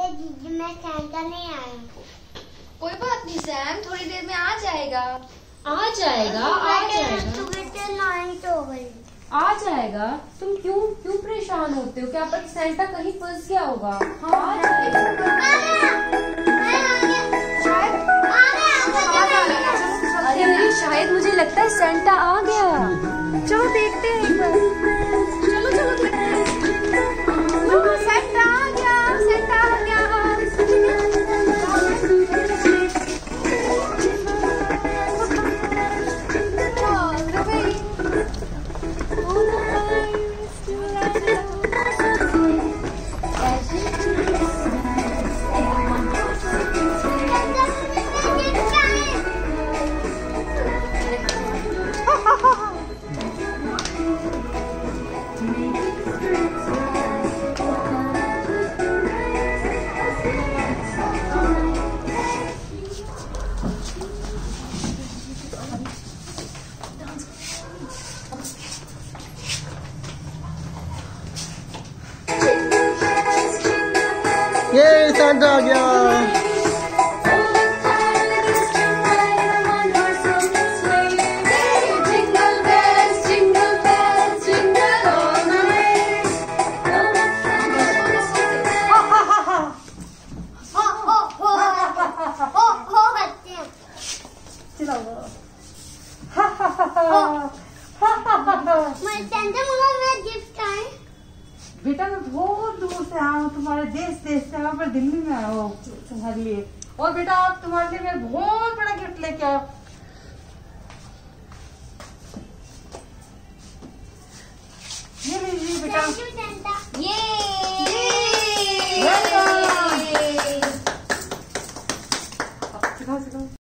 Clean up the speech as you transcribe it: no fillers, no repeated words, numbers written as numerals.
दीदी मैं सैंटा नहीं आया। कोई बात नहीं सैम, थोड़ी देर में आ जाएगा। आ जाएगा, आ जाएगा, सुबह 9 हो गई। आ जाएगा। तुम क्यों क्यों परेशान होते हो? क्या पता सेंटा कहीं फंस गया होगा। हाँ आ जाएगा। अरे मेरी शायद मुझे लगता है सेंटा आ गया। चलो देखते हैं एक बार। चलो चलो देखते हैं। सेंटा आ गया, सेंटा आ गया। ये सेंटा आ गया। बेटा मैं बहुत दूर से आया हूँ, तुम्हारे देश से आया, पर दिल्ली में आया हूँ तुम्हारे लिए। और बेटा आप तुम्हारे लिए मैं बहुत बड़ा गिफ्ट लेके आया। ये लीजिए बेटा। ये